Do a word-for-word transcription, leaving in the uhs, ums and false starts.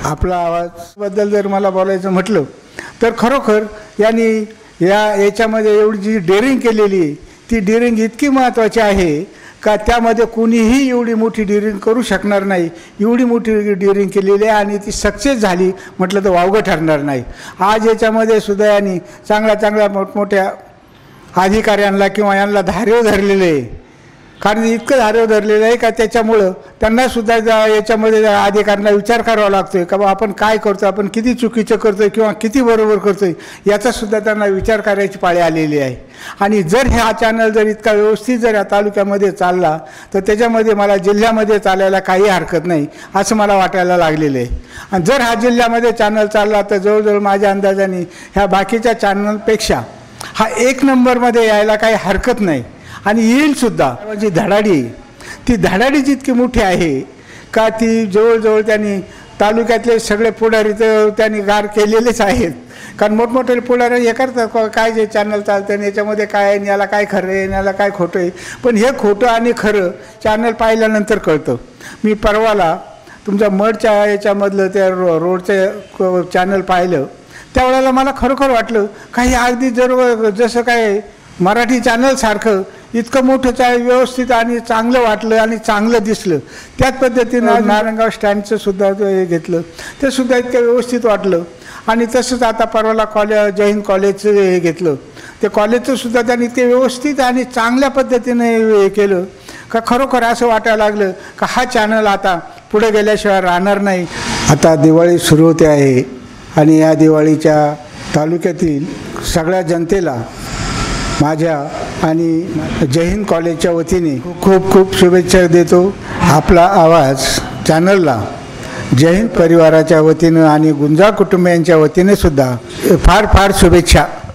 आपला आवाजबद्दल जर मला बोलायचं म्हटलं तर खरोखर यांनी या याच्यामध्ये एवढी जी डेअरिंग केलेली ती डेअरिंग इतकी महत्त्वाची आहे का त्यामध्ये कोणीही एवढी मोठी डेअरिंग करू शकणार नाही। एवढी मोठी डेअरिंग केलेली आहे आणि ती सक्सेस झाली म्हटलं तर वावगं ठरणार नाही। आज याच्यामध्ये सुद्धा यांनी चांगल्या चांगल्या मोठमोठ्या अधिकाऱ्यांना किंवा यांना धारेव धरलेले आहे, कारण इतकं धारेव धरलेलं आहे का त्याच्यामुळं त्यांना सुद्धा याच्यामध्ये अधिकाऱ्यांना विचार करावा लागतोय का बा आपण काय करतो, आपण किती चुकीचं करतोय किंवा किती बरोबर करतोय याचा सुद्धा त्यांना विचार करायची पाळी आलेली आहे। आणि जर हा चॅनल जर इतका व्यवस्थित जर या तालुक्यामध्ये चालला तर त्याच्यामध्ये मला जिल्ह्यामध्ये चालायला काही हरकत नाही असं मला वाटायला लागलेलं आहे। आणि जर हा जिल्ह्यामध्ये चॅनल चालला तर जवळजवळ माझ्या अंदाजाने ह्या बाकीच्या चॅनलपेक्षा हा एक नंबरमध्ये यायला काही हरकत नाही आणि येईल सुद्धा। जी धडाडी ती धडाडी जितकी मोठी आहे का ती जवळजवळ त्यांनी तालुक्यातले सगळे पुढारी तर त्यांनी गार केलेलेच आहेत, कारण मोठमोठे पुढारी हे करतात काय जे चॅनल चालतं याच्यामध्ये काय आहे, याला काय खरं आहे, याला काय खोटं आहे, पण हे खोटं आणि खरं चॅनल पाहिल्यानंतर कळतं। मी परवाला तुमच्या मडच्या याच्यामधलं त्या रो रोडचं चॅनल पाहिलं त्यावेळेला मला खरोखर वाटलं काही अगदी जर जसं काय मराठी चॅनलसारखं इतकं मोठं चा व्यवस्थित आणि चांगलं वाटलं आणि चांगलं दिसलं। त्याच पद्धतीनं नारायणगाव स्टँडचं सुद्धा हे घेतलं ते सुद्धा इतकं व्यवस्थित वाटलं। आणि तसंच आता परवाला कॉलेज जय हिंद कॉलेजचं हे घेतलं ते कॉलेजचं सुद्धा त्यांनी इतके व्यवस्थित आणि चांगल्या पद्धतीने हे केलं का खरोखर असं वाटायला लागलं का हा चॅनल आता पुढे गेल्याशिवाय राहणार नाही। आता दिवाळी सुरू होते आहे आणि या दिवाळीच्या तालुक्यातील सगळ्या जनतेला माझ्या आणि जय हिंद कॉलेजच्या वतीने खूप खूप शुभेच्छा देतो। आपला आवाज चॅनलला जय हिंद परिवाराच्या वतीनं आणि गुंजाळ कुटुंबियांच्या वतीने सुद्धा फार फार शुभेच्छा।